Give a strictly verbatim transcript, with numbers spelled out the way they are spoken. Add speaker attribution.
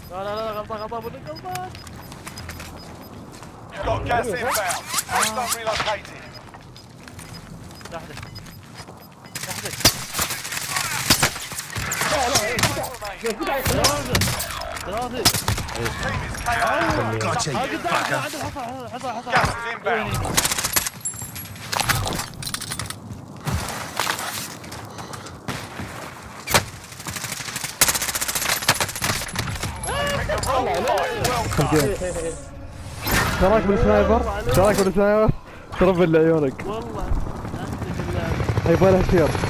Speaker 1: لا لا لا غلطان غلطان بدون غلطان.
Speaker 2: You've got gas inbound. Hostile relocated.
Speaker 1: تحتك تحتك. ثلاثة.
Speaker 2: Team is K O.
Speaker 3: Gotcha, you fucker.
Speaker 1: حصل حصل حصل.
Speaker 2: Gas is inbound. Pick the wrong side. Well done.
Speaker 4: شو رايك بالسنايبر؟ شو رايك بالسنايبر؟ تربي لعيونك.
Speaker 1: والله انت بالله.
Speaker 4: يبغى لها شير.